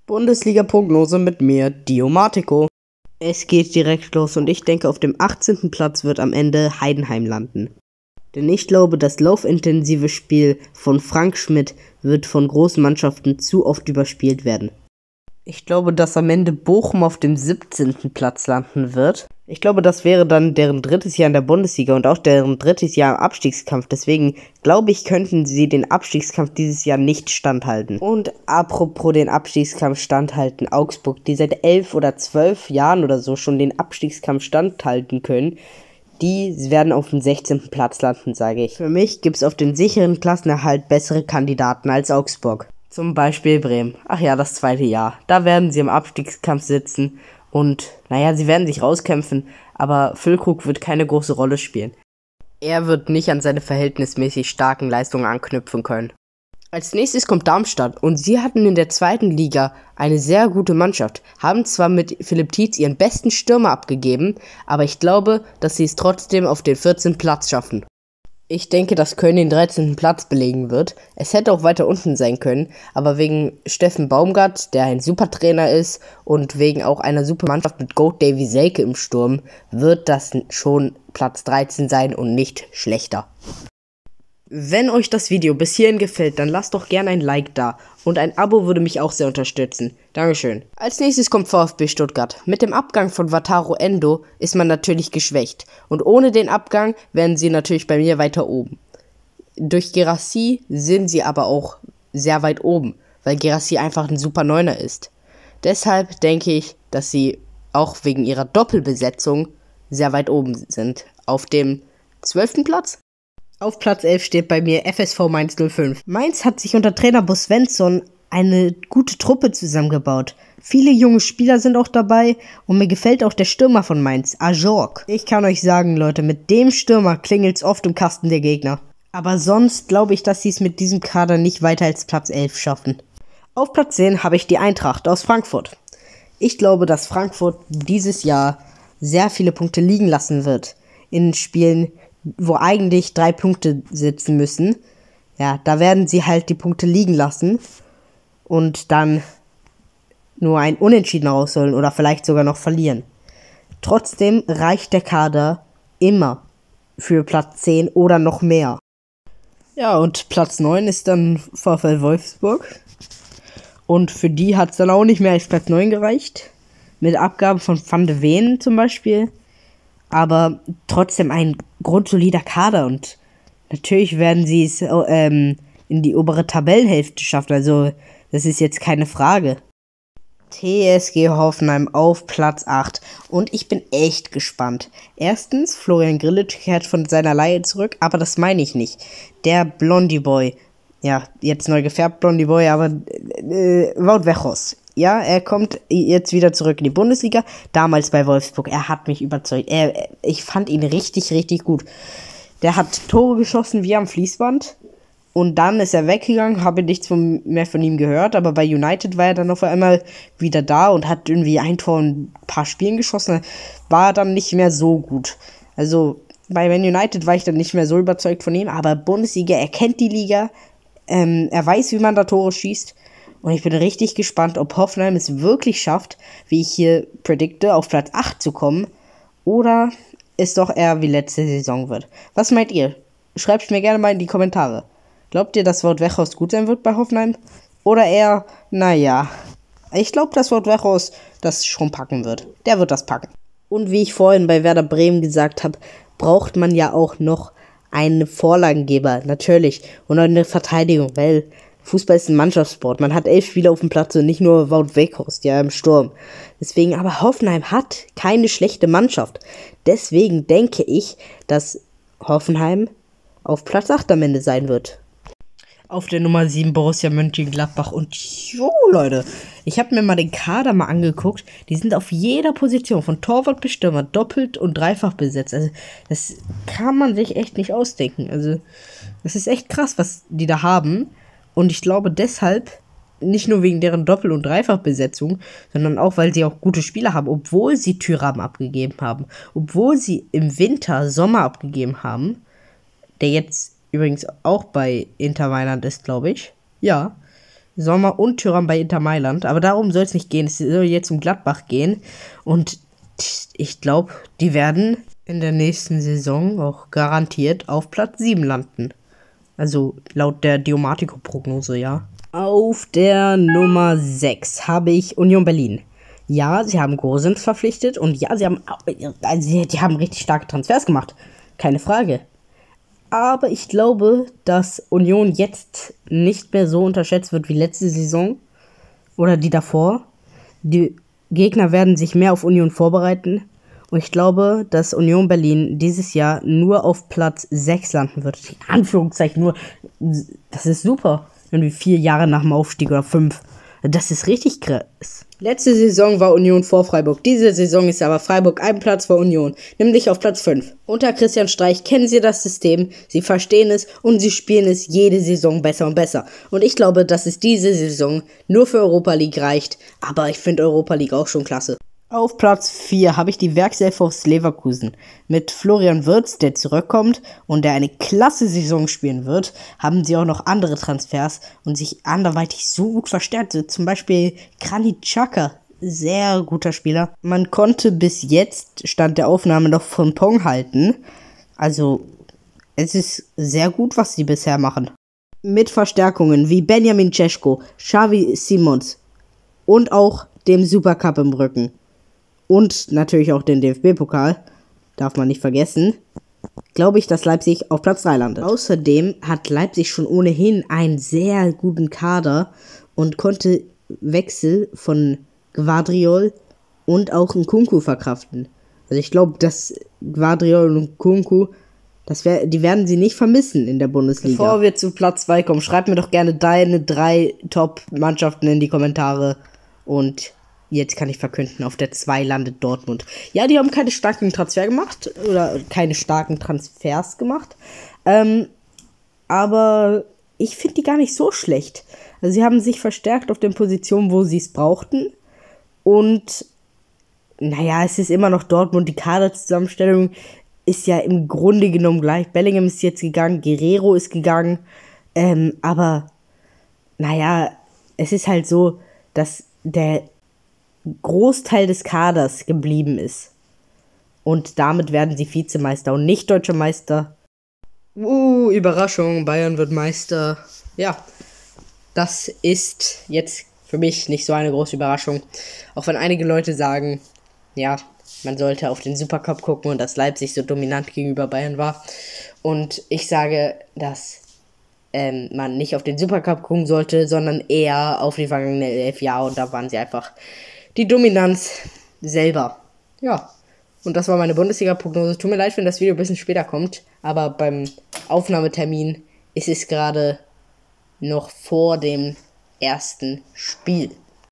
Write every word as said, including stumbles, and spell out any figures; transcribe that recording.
Bundesliga-Prognose mit mir, Diomatiko. Es geht direkt los und ich denke, auf dem achtzehnten Platz wird am Ende Heidenheim landen. Denn ich glaube, das laufintensive Spiel von Frank Schmidt wird von großen Mannschaften zu oft überspielt werden. Ich glaube, dass am Ende Bochum auf dem siebzehnten Platz landen wird. Ich glaube, das wäre dann deren drittes Jahr in der Bundesliga und auch deren drittes Jahr im Abstiegskampf. Deswegen glaube ich, könnten sie den Abstiegskampf dieses Jahr nicht standhalten. Und apropos den Abstiegskampf standhalten, Augsburg, die seit elf oder zwölf Jahren oder so schon den Abstiegskampf standhalten können, die werden auf dem sechzehnten Platz landen, sage ich. Für mich gibt es auf den sicheren Klassenerhalt bessere Kandidaten als Augsburg. Zum Beispiel Bremen. Ach ja, das zweite Jahr. Da werden sie im Abstiegskampf sitzen und, naja, sie werden sich rauskämpfen, aber Füllkrug wird keine große Rolle spielen. Er wird nicht an seine verhältnismäßig starken Leistungen anknüpfen können. Als nächstes kommt Darmstadt und sie hatten in der zweiten Liga eine sehr gute Mannschaft, haben zwar mit Philipp Tietz ihren besten Stürmer abgegeben, aber ich glaube, dass sie es trotzdem auf den vierzehnten Platz schaffen. Ich denke, dass Köln den dreizehnten Platz belegen wird. Es hätte auch weiter unten sein können, aber wegen Steffen Baumgart, der ein super Trainer ist, und wegen auch einer super Mannschaft mit Goat Davy Selke im Sturm, wird das schon Platz dreizehn sein und nicht schlechter. Wenn euch das Video bis hierhin gefällt, dann lasst doch gerne ein Like da und ein Abo würde mich auch sehr unterstützen. Dankeschön. Als nächstes kommt VfB Stuttgart. Mit dem Abgang von Wataru Endo ist man natürlich geschwächt und ohne den Abgang wären sie natürlich bei mir weiter oben. Durch Guirassy sind sie aber auch sehr weit oben, weil Guirassy einfach ein super Neuner ist. Deshalb denke ich, dass sie auch wegen ihrer Doppelbesetzung sehr weit oben sind. Auf dem zwölften Platz? Auf Platz elf steht bei mir F S V Mainz null fünf. Mainz hat sich unter Trainer Bo Svensson eine gute Truppe zusammengebaut. Viele junge Spieler sind auch dabei und mir gefällt auch der Stürmer von Mainz, Ajorg. Ich kann euch sagen, Leute, mit dem Stürmer klingelt's oft im Kasten der Gegner. Aber sonst glaube ich, dass sie es mit diesem Kader nicht weiter als Platz elf schaffen. Auf Platz zehn habe ich die Eintracht aus Frankfurt. Ich glaube, dass Frankfurt dieses Jahr sehr viele Punkte liegen lassen wird in Spielen, wo eigentlich drei Punkte sitzen müssen. Ja, da werden sie halt die Punkte liegen lassen und dann nur ein Unentschieden rausholen oder vielleicht sogar noch verlieren. Trotzdem reicht der Kader immer für Platz zehn oder noch mehr. Ja, und Platz neun ist dann VfL Wolfsburg. Und für die hat es dann auch nicht mehr als Platz neun gereicht. Mit Abgabe von Van de Ven zum Beispiel. Aber trotzdem ein grundsolider Kader und natürlich werden sie es ähm, in die obere Tabellenhälfte schaffen, also das ist jetzt keine Frage. T S G Hoffenheim auf Platz acht und ich bin echt gespannt. Erstens, Florian Grillitsch kehrt von seiner Leihe zurück, aber das meine ich nicht. Der Blondie Boy, ja, jetzt neu gefärbt Blondie Boy, aber äh, Wout Weghorst. Ja, er kommt jetzt wieder zurück in die Bundesliga. Damals bei Wolfsburg. Er hat mich überzeugt. Er, ich fand ihn richtig, richtig gut. Der hat Tore geschossen wie am Fließband. Und dann ist er weggegangen. Habe nichts von, mehr von ihm gehört. Aber bei United war er dann auf einmal wieder da und hat irgendwie ein Tor in ein paar Spielen geschossen. War dann nicht mehr so gut. Also bei Man United war ich dann nicht mehr so überzeugt von ihm. Aber Bundesliga, er kennt die Liga. Ähm, er weiß, wie man da Tore schießt. Und ich bin richtig gespannt, ob Hoffenheim es wirklich schafft, wie ich hier predikte, auf Platz acht zu kommen. Oder es doch eher wie letzte Saison wird. Was meint ihr? Schreibt mir gerne mal in die Kommentare. Glaubt ihr, dass Wout Weghorst gut sein wird bei Hoffenheim? Oder eher, naja, ich glaube, dass Wout Weghorst das schon packen wird. Der wird das packen. Und wie ich vorhin bei Werder Bremen gesagt habe, braucht man ja auch noch einen Vorlagengeber, natürlich. Und eine Verteidigung, weil Fußball ist ein Mannschaftssport. Man hat elf Spieler auf dem Platz und nicht nur Wout Weghorst, ja, im Sturm. Deswegen, aber Hoffenheim hat keine schlechte Mannschaft. Deswegen denke ich, dass Hoffenheim auf Platz acht am Ende sein wird. Auf der Nummer sieben Borussia Mönchengladbach. Und jo, Leute, ich habe mir mal den Kader mal angeguckt. Die sind auf jeder Position, von Torwart bis Stürmer, doppelt und dreifach besetzt. Also, das kann man sich echt nicht ausdenken. Also, das ist echt krass, was die da haben. Und ich glaube deshalb, nicht nur wegen deren Doppel- und Dreifachbesetzung, sondern auch, weil sie auch gute Spieler haben, obwohl sie Thuram abgegeben haben, obwohl sie im Winter Sommer abgegeben haben, der jetzt übrigens auch bei Inter Mailand ist, glaube ich. Ja, Sommer und Thuram bei Inter Mailand. Aber darum soll es nicht gehen. Es soll jetzt um Gladbach gehen. Und ich glaube, die werden in der nächsten Saison auch garantiert auf Platz sieben landen. Also laut der Diomatico-Prognose, ja. Auf der Nummer sechs habe ich Union Berlin. Ja, sie haben Gosens verpflichtet und ja, sie haben, also die haben richtig starke Transfers gemacht. Keine Frage. Aber ich glaube, dass Union jetzt nicht mehr so unterschätzt wird wie letzte Saison oder die davor. Die Gegner werden sich mehr auf Union vorbereiten. Und ich glaube, dass Union Berlin dieses Jahr nur auf Platz sechs landen wird. In Anführungszeichen nur. Das ist super. Irgendwie vier Jahre nach dem Aufstieg oder fünf. Das ist richtig krass. Letzte Saison war Union vor Freiburg. Diese Saison ist aber Freiburg ein Platz vor Union. Nämlich auf Platz fünf. Unter Christian Streich kennen sie das System, sie verstehen es und sie spielen es jede Saison besser und besser. Und ich glaube, dass es diese Saison nur für Europa League reicht. Aber ich finde Europa League auch schon klasse. Auf Platz vier habe ich die Werkself aus Leverkusen. Mit Florian Wirtz, der zurückkommt und der eine klasse Saison spielen wird, haben sie auch noch andere Transfers und sich anderweitig so gut verstärkt. Zum Beispiel Granit Xhaka, sehr guter Spieler. Man konnte bis jetzt, Stand der Aufnahme, noch von Pong halten. Also es ist sehr gut, was sie bisher machen. Mit Verstärkungen wie Benjamin Šeško, Xavi Simons und auch dem Supercup im Rücken. Und natürlich auch den D F B-Pokal, darf man nicht vergessen, glaube ich, dass Leipzig auf Platz drei landet. Außerdem hat Leipzig schon ohnehin einen sehr guten Kader und konnte Wechsel von Gvardiol und auch Nkunku verkraften. Also ich glaube, dass Gvardiol und Nkunku, das wär, die werden sie nicht vermissen in der Bundesliga. Bevor wir zu Platz zwei kommen, schreib mir doch gerne deine drei Top-Mannschaften in die Kommentare und jetzt kann ich verkünden, auf der zwei landet Dortmund. Ja, die haben keine starken Transfer gemacht. Oder keine starken Transfers gemacht. Ähm, aber ich finde die gar nicht so schlecht. Also sie haben sich verstärkt auf den Positionen, wo sie es brauchten. Und naja, es ist immer noch Dortmund. Die Kaderzusammenstellung ist ja im Grunde genommen gleich. Bellingham ist jetzt gegangen, Guerrero ist gegangen. Ähm, aber naja, es ist halt so, dass der Großteil des Kaders geblieben ist. Und damit werden sie Vizemeister und nicht Deutscher Meister. Uh, Überraschung, Bayern wird Meister. Ja, das ist jetzt für mich nicht so eine große Überraschung. Auch wenn einige Leute sagen, ja, man sollte auf den Supercup gucken und dass Leipzig so dominant gegenüber Bayern war. Und ich sage, dass ähm, man nicht auf den Supercup gucken sollte, sondern eher auf die vergangenen elf Jahre. Und da waren sie einfach die Dominanz selber. Ja, und das war meine Bundesliga-Prognose. Tut mir leid, wenn das Video ein bisschen später kommt, aber beim Aufnahmetermin ist es gerade noch vor dem ersten Spiel.